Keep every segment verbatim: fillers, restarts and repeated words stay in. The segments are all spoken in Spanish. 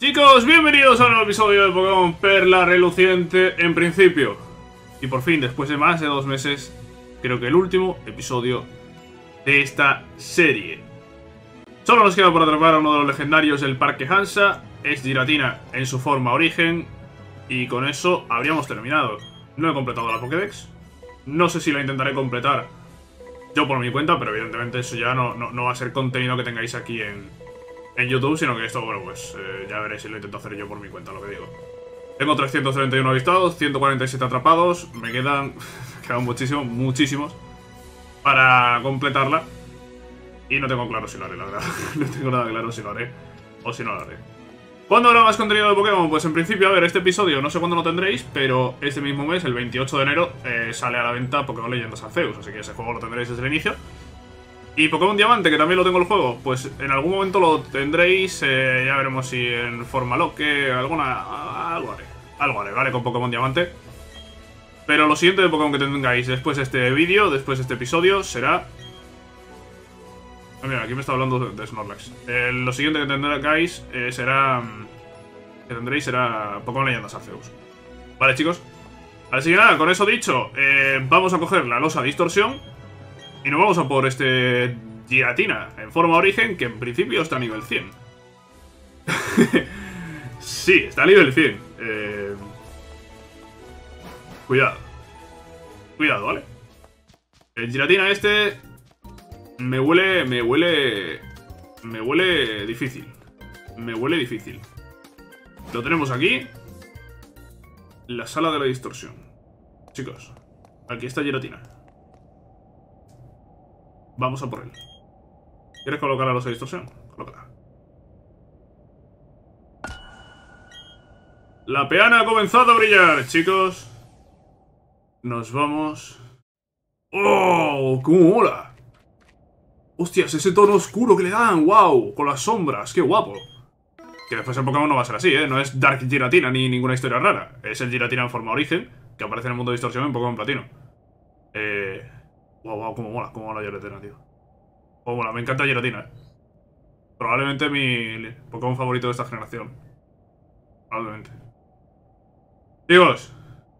Chicos, bienvenidos a un nuevo episodio de Pokémon Perla Reluciente en principio. Y por fin, después de más de dos meses, creo que el último episodio de esta serie. Solo nos queda por atrapar a uno de los legendarios del Parque Hansa. Es Giratina en su forma origen. Y con eso habríamos terminado. No he completado la Pokédex. No sé si la intentaré completar yo por mi cuenta, pero evidentemente eso ya no, no, no va a ser contenido que tengáis aquí en... en YouTube, sino que esto, bueno, pues eh, ya veréis si lo intento hacer yo por mi cuenta, lo que digo. Tengo trescientos treinta y uno avistados, ciento cuarenta y siete atrapados, me quedan, me quedan muchísimos, muchísimos para completarla. Y no tengo claro si lo haré, la verdad. No tengo nada claro si lo haré o si no lo haré. ¿Cuándo habrá más contenido de Pokémon? Pues en principio, a ver, este episodio no sé cuándo lo tendréis, pero este mismo mes, el veintiocho de enero, eh, sale a la venta Pokémon Leyendas Arceus, así que ese juego lo tendréis desde el inicio. Y Pokémon Diamante, que también lo tengo el juego, pues en algún momento lo tendréis, eh, ya veremos si en forma loque, alguna... algo haré, algo haré, ¿vale? Con Pokémon Diamante. Pero lo siguiente de Pokémon que tengáis después de este vídeo, después de este episodio, será... Ah, mira, aquí me está hablando de, de Snorlax. Eh, lo siguiente que tengáis eh, será... que tendréis será Pokémon Leyendas Arceus. Vale, chicos. Así que nada, con eso dicho, eh, vamos a coger la losa distorsión. Y nos vamos a por este Giratina en forma origen, que en principio está a nivel cien. Sí, está a nivel cien. Eh... Cuidado. Cuidado, ¿vale? El Giratina este me huele, me huele, me huele difícil. Me huele difícil. Lo tenemos aquí. La sala de la distorsión. Chicos, aquí está Giratina. Vamos a por él. ¿Quieres colocar la losa de distorsión? Colócala. La peana ha comenzado a brillar, chicos. Nos vamos. ¡Oh! ¡Cómo mola! ¡Hostias! Ese tono oscuro que le dan. ¡Wow! Con las sombras. ¡Qué guapo! Que después el Pokémon no va a ser así, ¿eh? No es Dark Giratina ni ninguna historia rara. Es el Giratina en forma origen, que aparece en el mundo de distorsión en Pokémon Platino. Eh... Wow, wow, cómo mola, cómo mola Giratina, tío. Cómo mola, me encanta Giratina, eh. Probablemente mi Pokémon favorito de esta generación. Probablemente. Chicos,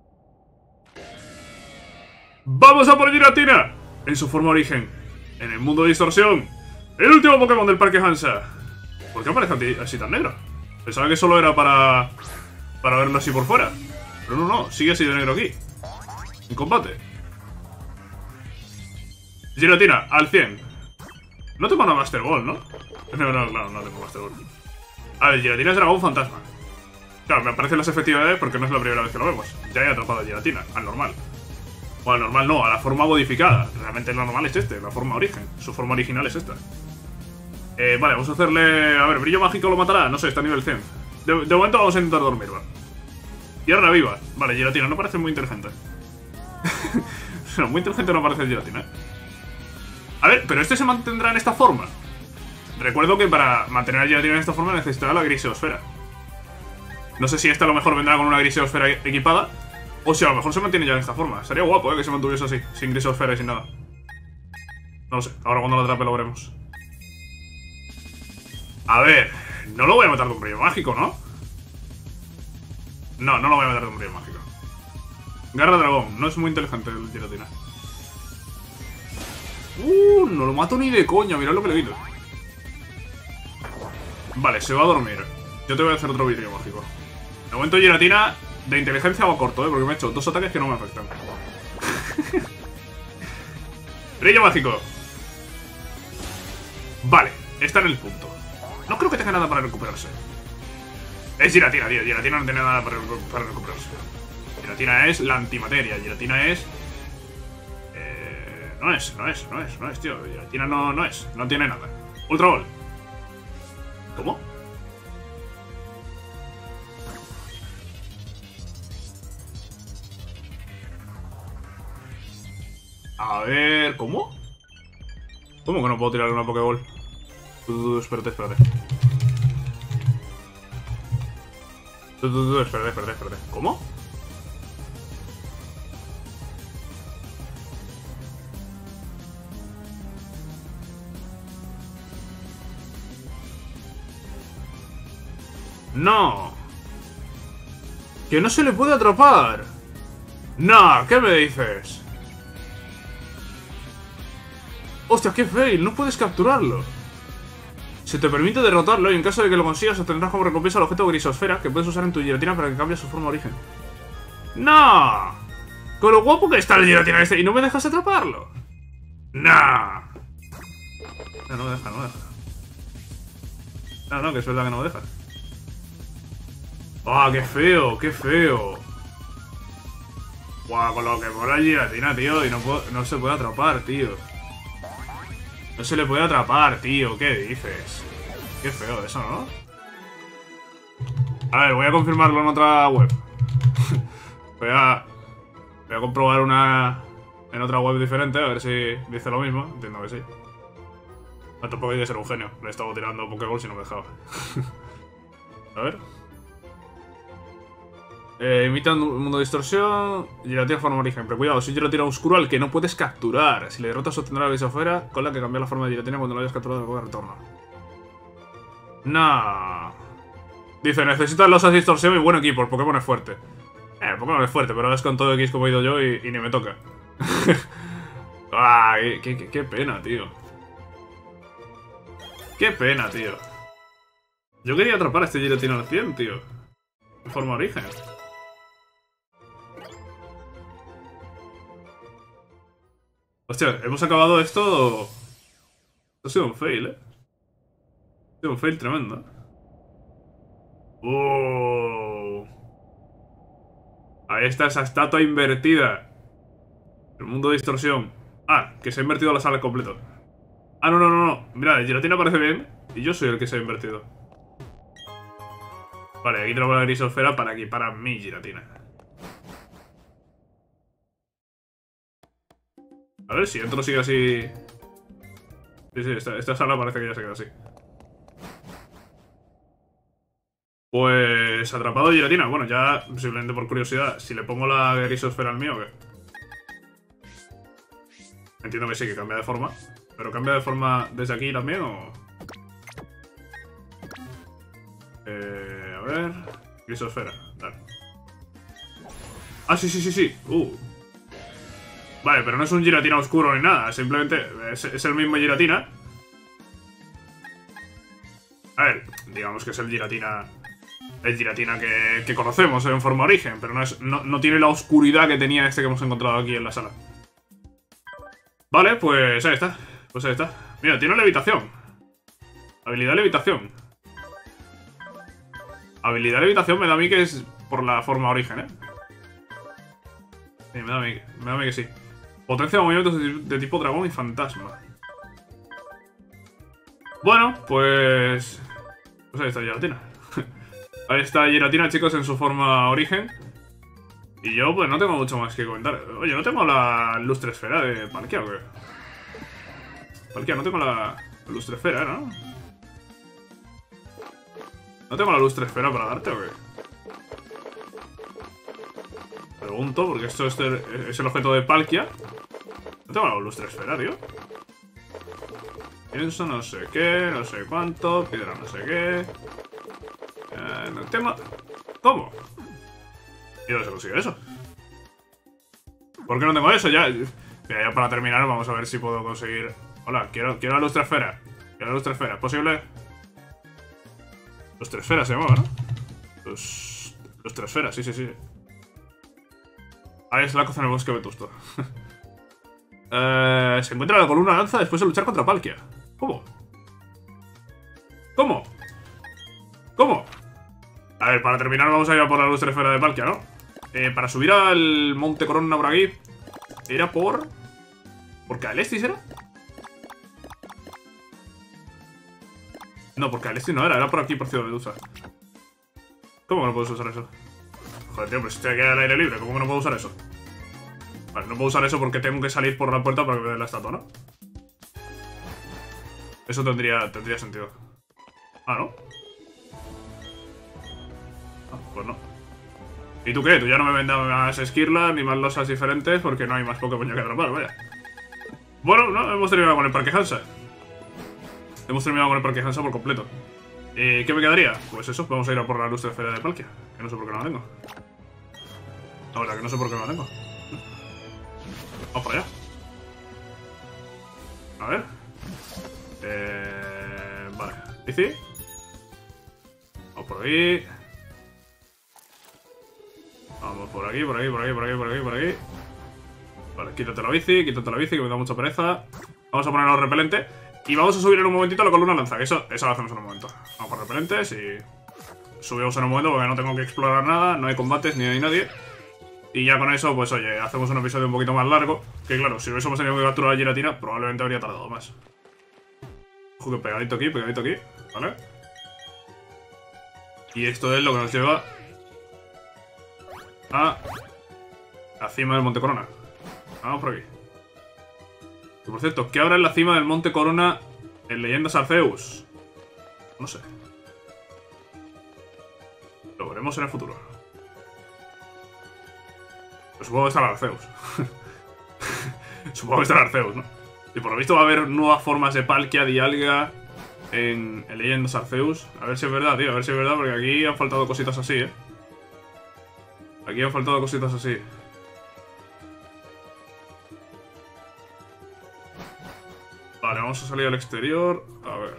¡vamos a por Giratina! En su forma origen, en el mundo de distorsión. El último Pokémon del Parque Hansa. ¿Por qué aparece así tan negro? Pensaba que solo era para... para verlo así por fuera. Pero no, no, sigue así de negro aquí. En combate. Giratina, al cien. No tengo una Master Ball, ¿no? No, no, claro, no tengo Master Ball. A ver, Giratina es dragón fantasma. Claro, me aparecen las efectividades porque no es la primera vez que lo vemos. Ya he atrapado a Giratina, al normal. O al normal no, a la forma modificada. Realmente lo normal es este, la forma origen. Su forma original es esta. Eh, vale, vamos a hacerle... A ver, brillo mágico lo matará. No sé, está a nivel cien. De, de momento vamos a intentar dormir, va. Tierra viva. Vale, Giratina no parece muy inteligente. No, muy inteligente no parece Giratina, ¿eh? A ver, pero este se mantendrá en esta forma. Recuerdo que para mantener a Giratina en esta forma necesitará la Griseosfera. No sé si esta a lo mejor vendrá con una Griseosfera equipada, o si a lo mejor se mantiene ya en esta forma. Sería guapo, ¿eh? Que se mantuviese así, sin Griseosfera y sin nada. No lo sé, ahora cuando lo atrape lo veremos. A ver, no lo voy a matar de un brillo mágico, ¿no? No, no lo voy a matar de un brillo mágico. Garra dragón, no es muy inteligente el Giratina. Uh, no lo mato ni de coña, mirad lo que le quito. Vale, se va a dormir. Yo te voy a hacer otro brillo mágico. De momento Giratina de inteligencia va corto, ¿eh? Porque me he hecho dos ataques que no me afectan. Brillo mágico. Vale, está en el punto. No creo que tenga nada para recuperarse. Es Giratina, tío. Giratina no tiene nada para, para recuperarse. Giratina es la antimateria. Giratina es... Eh, no es, no es, no es, no es, tío. Giratina no, no es. No tiene nada. Ultra Ball. ¿Cómo? A ver... ¿Cómo? ¿Cómo que no puedo tirar una Pokéball? Uh, espérate, espérate. Uh, uh, uh, espérate, espérate, espérate. ¿Cómo? No. Que no se le puede atrapar. No, ¿qué me dices? Hostia, qué fail, no puedes capturarlo. Se te permite derrotarlo y en caso de que lo consigas obtendrás como recompensa el objeto Grisosfera que puedes usar en tu giratina para que cambie su forma de origen. ¡No! Con lo guapo que está el giratina este y no me dejas atraparlo. ¡No! No, no me deja, no me deja. No, no, que es verdad que no me deja. ¡Ah, qué feo, qué feo! Guau, con lo que mola el giratina, tío, y no, puedo, no se puede atrapar, tío. No se le puede atrapar, tío, ¿qué dices? Qué feo eso, ¿no? A ver, voy a confirmarlo en otra web. voy a... Voy a comprobar una... En otra web diferente, a ver si dice lo mismo. Entiendo que sí. No, tampoco hay que ser un genio. Le he estado tirando Pokéballs y no me dejaba. A ver. Eh, imitan un mundo de distorsión. Giratina forma origen. Pero cuidado, es un giratina oscuro al que no puedes capturar. Si le derrotas obtendrá la Grisosfera con la que cambiar la forma de giratina cuando lo hayas capturado en el juego de retorno. Nah. Dice, necesitas losas de distorsión y buen equipo. El Pokémon es fuerte. Eh, el Pokémon es fuerte, pero es con todo X como he ido yo y, y ni me toca. Ah, qué, qué, qué pena, tío. Qué pena, tío. Yo quería atrapar a este giratina al cien, tío. En forma origen. Hostia, hemos acabado esto... Esto ha sido un fail, eh. Ha sido un fail tremendo. Oh. Ahí está esa estatua invertida. El mundo de distorsión. Ah, que se ha invertido la sala al completo. Ah, no, no, no, no. Mira, el giratina parece bien. Y yo soy el que se ha invertido. Vale, aquí tenemos la Grisosfera para equipar a mi giratina. A ver si entro sigue así. Sí, sí, esta, esta sala parece que ya se queda así. Pues atrapado giratina. Bueno, ya simplemente por curiosidad, si le pongo la Grisosfera al mío, ¿o qué? Entiendo que sí, que cambia de forma. ¿Pero cambia de forma desde aquí también o...? Eh, a ver... Grisosfera, dale. Ah, sí, sí, sí, sí. Uh. Vale, pero no es un giratina oscuro ni nada. Simplemente es, es el mismo giratina. A ver, digamos que es el giratina... El giratina que, que conocemos en forma origen. Pero no, es, no, no tiene la oscuridad que tenía este que hemos encontrado aquí en la sala. Vale, pues ahí está. Pues ahí está. Mira, tiene levitación. Habilidad levitación. Habilidad levitación me da a mí que es por la forma origen, ¿eh? Sí, me da a mí, me da a mí que sí. Potencia de movimientos de tipo dragón y fantasma. Bueno, pues... Pues ahí está giratina. Ahí está giratina, chicos, en su forma origen. Y yo, pues, no tengo mucho más que comentar. Oye, ¿no tengo la lustre esfera de Palkia o qué? Palkia, no tengo la lustre esfera, ¿no? ¿No tengo la lustre esfera para darte o qué? Pregunto, porque esto es el, es el objeto de Palkia. No tengo la lustre esfera, tío. Pienso no sé qué, no sé cuánto, piedra no sé qué. Eh, no tengo... ¿Cómo? ¿Y dónde se consigue eso? ¿Por qué no tengo eso? Ya, mira, ya para terminar vamos a ver si puedo conseguir... Hola, quiero, quiero la lustre esfera. Quiero la lustre esfera. ¿Es posible? Lustre esfera se llamaba, ¿no? Los... Lustre esfera, sí, sí, sí. Ahí es la cosa en el bosque vetusto. eh, se encuentra la columna lanza después de luchar contra Palkia. ¿Cómo? ¿Cómo? ¿Cómo? A ver, para terminar vamos a ir a por la lustre esfera de Palkia, ¿no? Eh, para subir al Monte Corona por aquí. Era por... ¿Por Caelestis era? No, por Caelestis no era, era por aquí, por Ciudad Medusa. ¿Cómo que no puedo usar eso? Joder, tío, pero si estoy aquí al aire libre, ¿cómo que no puedo usar eso? Vale, no puedo usar eso porque tengo que salir por la puerta para que me den la estatua, ¿no? Eso tendría, tendría sentido. Ah, ¿no? Ah, pues no. ¿Y tú qué? Tú ya no me vendas más esquirlas ni más losas diferentes porque no hay más Pokémon que atrapar, vaya. Bueno, no, hemos terminado con el Parque Hansa. Hemos terminado con el Parque Hansa por completo. Eh, ¿Qué me quedaría? Pues eso, vamos a ir a por la lustre esfera de Palkia, que no sé por qué no la tengo. La verdad que no sé por qué no la tengo. Vamos para allá. A ver. Eh, vale. Bici. Vamos por aquí. Vamos por aquí, por aquí, por aquí, por aquí, por aquí, por aquí. Vale, quítate la bici, quítate la bici, que me da mucha pereza. Vamos a ponerlo repelente. Y vamos a subir en un momentito a la columna lanza, que eso, eso lo hacemos en un momento. Vamos por repelentes y subimos en un momento porque no tengo que explorar nada, no hay combates ni hay nadie. Y ya con eso, pues oye, hacemos un episodio un poquito más largo. Que claro, si hubiésemos tenido que capturar a Giratina, probablemente habría tardado más. Ojo que pegadito aquí, pegadito aquí, ¿vale? Y esto es lo que nos lleva a la cima del Monte Corona. Vamos por aquí. Y por cierto, ¿qué habrá en la cima del Monte Corona en Leyendas Arceus? No sé. Lo veremos en el futuro. Pero supongo que estará Arceus. Supongo que estará Arceus, ¿no? Y por lo visto va a haber nuevas formas de Palkia, Dialga en, en Leyendas Arceus. A ver si es verdad, tío. A ver si es verdad, porque aquí han faltado cositas así, ¿eh? Aquí han faltado cositas así. Vale, vamos a salir al exterior. A ver.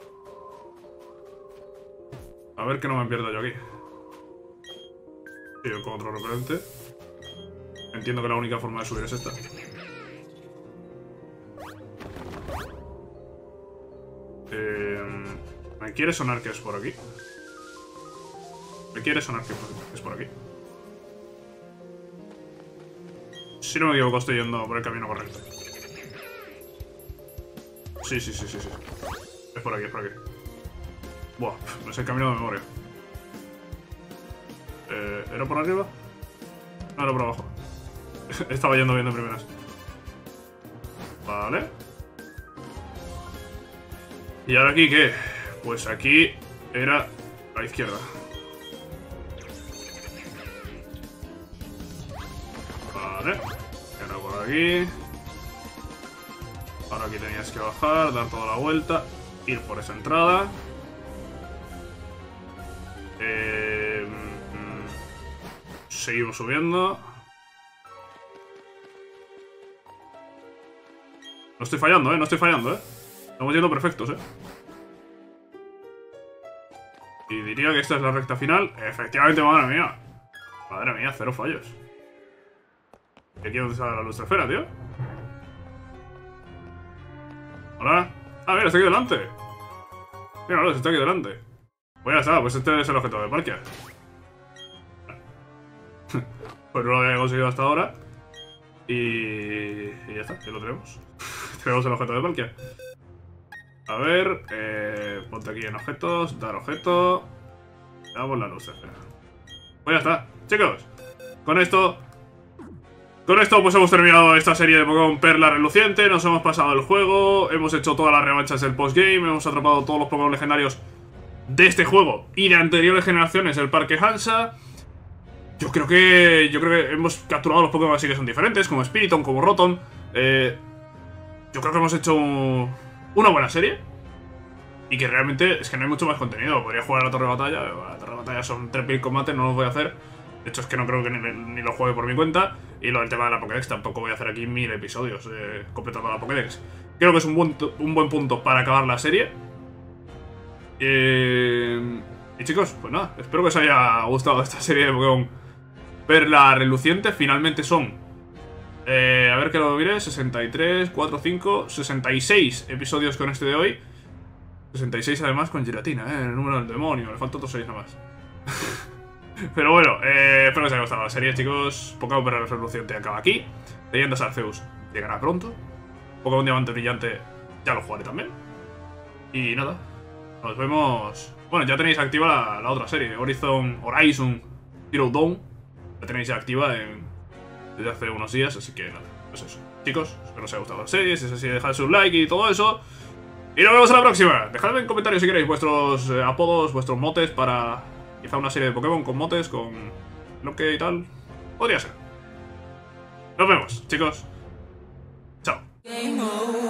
A ver que no me pierda yo aquí. Sí, yo con otro repelente. Entiendo que la única forma de subir es esta. Eh, me quiere sonar que es por aquí. Me quiere sonar que es por aquí. Si no me equivoco, estoy yendo por el camino correcto. Sí, sí, sí, sí, sí. Es por aquí, es por aquí. Buah, no es el camino de memoria. Eh, ¿Era por arriba? No, era por abajo. Estaba yendo bien de primeras. Vale. ¿Y ahora aquí qué? Pues aquí era a la izquierda. Vale. Era por aquí. Ahora aquí tenías que bajar, dar toda la vuelta, ir por esa entrada. Eh, mm, seguimos subiendo. No estoy fallando, eh, no estoy fallando, eh. Estamos yendo perfectos, eh. Y diría que esta es la recta final. Efectivamente, madre mía. Madre mía, cero fallos. ¿Y aquí dónde sale la lustre esfera, tío? Hola. Ah, mira, está aquí delante. Mira, está aquí delante. Pues ya está, pues este es el objeto de Palkia. Pues no lo había conseguido hasta ahora. Y... y ya está, ya lo tenemos. Tenemos el objeto de Palkia. A ver, eh, ponte aquí en objetos, dar objeto. Damos la luz, espera. Pues ya está, chicos. Con esto... Con esto pues hemos terminado esta serie de Pokémon Perla Reluciente. Nos hemos pasado el juego, hemos hecho todas las revanchas del postgame, hemos atrapado todos los Pokémon legendarios de este juego y de anteriores generaciones del Parque Hansa. Yo creo que yo creo que hemos capturado los Pokémon así que son diferentes, como Spiritomb, como Rotom. Eh, yo creo que hemos hecho un, una buena serie. Y que realmente es que no hay mucho más contenido. Podría jugar a la Torre de Batalla. La Torre de Batalla son tres mil combates, no los voy a hacer. De hecho es que no creo que ni, ni lo juegue por mi cuenta. Y lo del tema de la Pokédex, tampoco voy a hacer aquí mil episodios eh, completando la Pokédex. Creo que es un buen, un buen punto para acabar la serie. Eh, y chicos, pues nada, espero que os haya gustado esta serie de Pokémon Perla Reluciente. Finalmente son, eh, a ver que lo diré, sesenta y tres, cuatro, cinco, sesenta y seis episodios con este de hoy. sesenta y seis además con Giratina, eh, el número del demonio, le faltan otros seis nada más. Pero bueno, eh, espero que os haya gustado la serie, chicos. Pokémon Perla Reluciente acaba aquí. Leyendas Arceus llegará pronto. Pokémon Diamante Brillante ya lo jugaré también. Y nada, nos vemos. Bueno, ya tenéis activa la, la otra serie, Horizon Horizon Zero Dawn. La tenéis ya activa en, desde hace unos días, así que nada, pues eso. Chicos, espero que os haya gustado la serie. Si es así, dejad un like y todo eso. Y nos vemos en la próxima. Dejadme en comentarios si queréis vuestros eh, apodos, vuestros motes para quizá una serie de Pokémon con motes, con lo que y tal. Podría ser. Nos vemos, chicos. Chao.